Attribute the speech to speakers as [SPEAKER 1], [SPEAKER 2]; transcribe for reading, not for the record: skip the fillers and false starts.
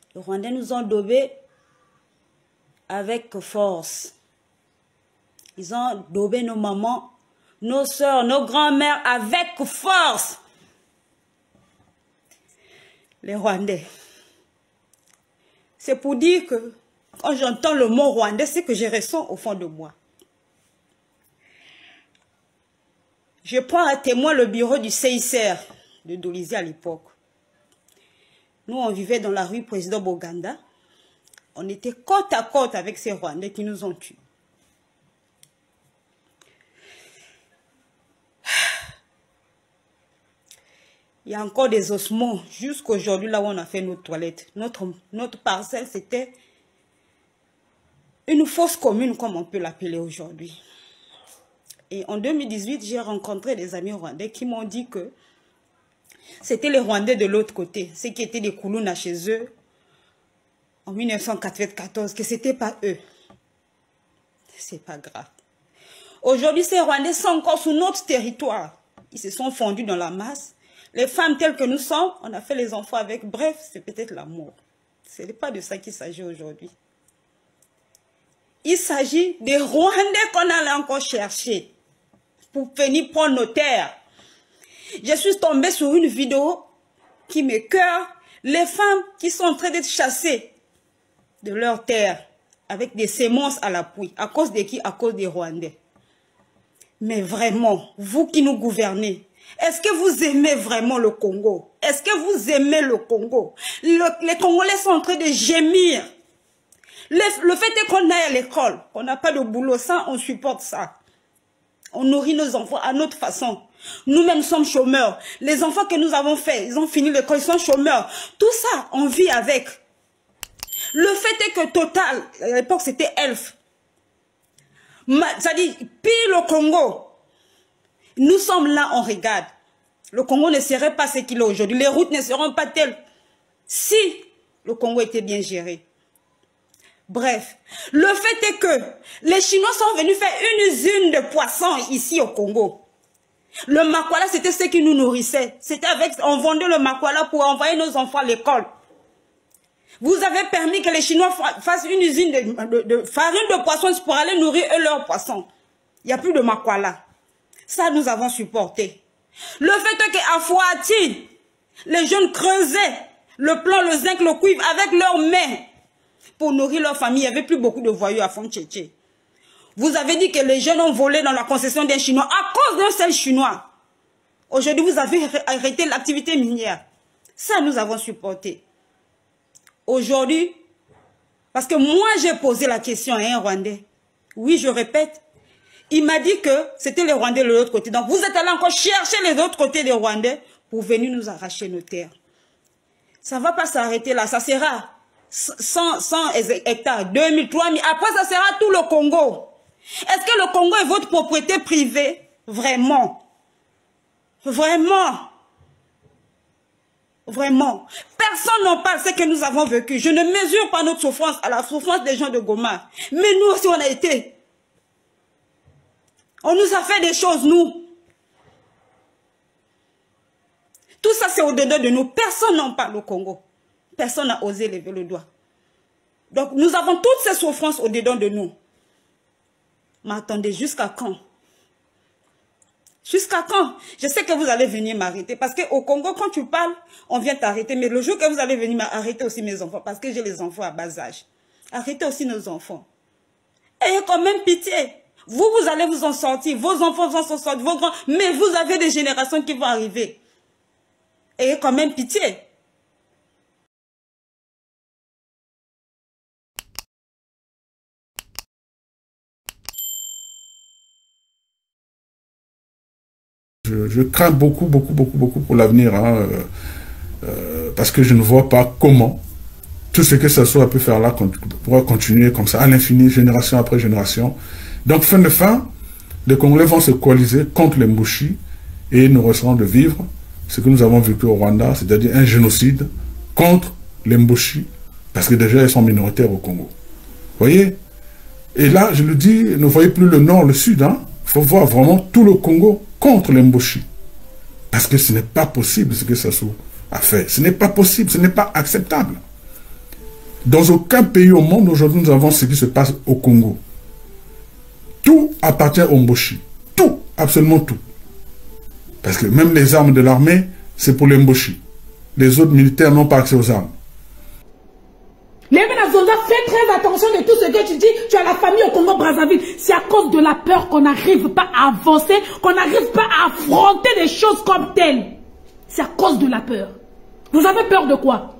[SPEAKER 1] Les Rwandais nous ont daubés avec force. Ils ont daubé nos mamans, nos soeurs, nos grands-mères avec force. Les Rwandais. C'est pour dire que quand j'entends le mot Rwandais, c'est que je ressens au fond de moi. Je prends à témoin le bureau du CICR de Dolisie à l'époque. Nous, on vivait dans la rue Président Boganda. On était côte à côte avec ces Rwandais qui nous ont tués. Il y a encore des ossements jusqu'aujourd'hui là où on a fait notre toilette. Notre parcelle, c'était une fosse commune, comme on peut l'appeler aujourd'hui. Et en 2018, j'ai rencontré des amis rwandais qui m'ont dit que c'était les Rwandais de l'autre côté, ceux qui étaient des Koulouna chez eux en 1994, que ce n'était pas eux. C'est pas grave. Aujourd'hui, ces Rwandais sont encore sous notre territoire. Ils se sont fondus dans la masse. Les femmes telles que nous sommes, on a fait les enfants avec. Bref, c'est peut-être la mort. Ce n'est pas de ça qu'il s'agit aujourd'hui. Il s'agit des Rwandais qu'on allait encore chercher pour venir prendre nos terres. Je suis tombée sur une vidéo qui m'écoeure. Les femmes qui sont en train d'être chassées de leurs terres avec des semences à l'appui. À cause de qui? À cause des Rwandais. Mais vraiment, vous qui nous gouvernez, est-ce que vous aimez vraiment le Congo? Est-ce que vous aimez le Congo? Les Congolais sont en train de gémir. Le fait est qu'on aille à l'école, qu'on n'a pas de boulot, ça, on supporte ça. On nourrit nos enfants à notre façon. Nous-mêmes sommes chômeurs. Les enfants que nous avons faits, ils ont fini l'école, ils sont chômeurs. Tout ça, on vit avec. Le fait est que Total, à l'époque c'était Elf. C'est-à-dire, pire le Congo. Nous sommes là, on regarde. Le Congo ne serait pas ce qu'il est aujourd'hui. Les routes ne seront pas telles si le Congo était bien géré. Bref, le fait est que les Chinois sont venus faire une usine de poissons ici au Congo. Le makwala, c'était ce qui nous nourrissait. C'était avec, on vendait le makwala pour envoyer nos enfants à l'école. Vous avez permis que les Chinois fassent une usine de farine de poissons pour aller nourrir eux leurs poissons. Il n'y a plus de makwala. Ça, nous avons supporté. Le fait est qu'à Fouati, les jeunes creusaient le plomb, le zinc, le cuivre avec leurs mains pour nourrir leur famille. Il n'y avait plus beaucoup de voyous à Font-Tchétché. Vous avez dit que les jeunes ont volé dans la concession d'un Chinois à cause d'un seul Chinois. Aujourd'hui, vous avez arrêté l'activité minière. Ça, nous avons supporté. Aujourd'hui, parce que moi, j'ai posé la question à un Rwandais. Oui, je répète. Il m'a dit que c'était les Rwandais de l'autre côté. Donc, vous êtes allé encore chercher les autres côtés des Rwandais pour venir nous arracher nos terres. Ça ne va pas s'arrêter là. Ça sera 100 hectares, 2000, 3000. Après, ça sera tout le Congo. Est-ce que le Congo est votre propriété privée? Vraiment. Vraiment. Vraiment. Personne n'en parle ce que nous avons vécu. Je ne mesure pas notre souffrance à la souffrance des gens de Goma. Mais nous aussi, on a été. On nous a fait des choses, nous. Tout ça, c'est au-dedans de nous. Personne n'en parle au Congo. Personne n'a osé lever le doigt. Donc, nous avons toutes ces souffrances au-dedans de nous. Mais attendez, jusqu'à quand? Jusqu'à quand? Je sais que vous allez venir m'arrêter. Parce qu'au Congo, quand tu parles, on vient t'arrêter. Mais le jour que vous allez venir m'arrêter aussi mes enfants, parce que j'ai les enfants à bas âge. Arrêtez aussi nos enfants. Ayez quand même pitié. Vous allez vous en sortir. Vos enfants vont s'en sortir. Vos grands. Mais vous avez des générations qui vont arriver. Ayez quand même pitié.
[SPEAKER 2] Je crains beaucoup pour l'avenir, hein, parce que je ne vois pas comment tout ce que ça soit peut faire là pourra continuer comme ça, à l'infini, génération après génération. Donc, fin de fin, les Congolais vont se coaliser contre les Mbushi et nous risquerons de vivre ce que nous avons vécu au Rwanda, c'est-à-dire un génocide contre les Mbushi, parce que déjà ils sont minoritaires au Congo. Vous voyez? Et là, je le dis, ne voyez plus le nord, le sud, hein. Il faut voir vraiment tout le Congo contre les Mbushi. Parce que ce n'est pas possible ce que Sassou a fait. Ce n'est pas possible, ce n'est pas acceptable. Dans aucun pays au monde, aujourd'hui, nous avons ce qui se passe au Congo. Tout appartient au Mboshi. Tout, absolument tout. Parce que même les armes de l'armée, c'est pour les Mboshi. Les autres militaires n'ont pas accès aux armes.
[SPEAKER 3] Lévena Zonza, fais très attention de tout ce que tu dis. Tu as la famille au Congo-Brazzaville. C'est à cause de la peur qu'on n'arrive pas à avancer, qu'on n'arrive pas à affronter des choses comme telles. C'est à cause de la peur. Vous avez peur de quoi?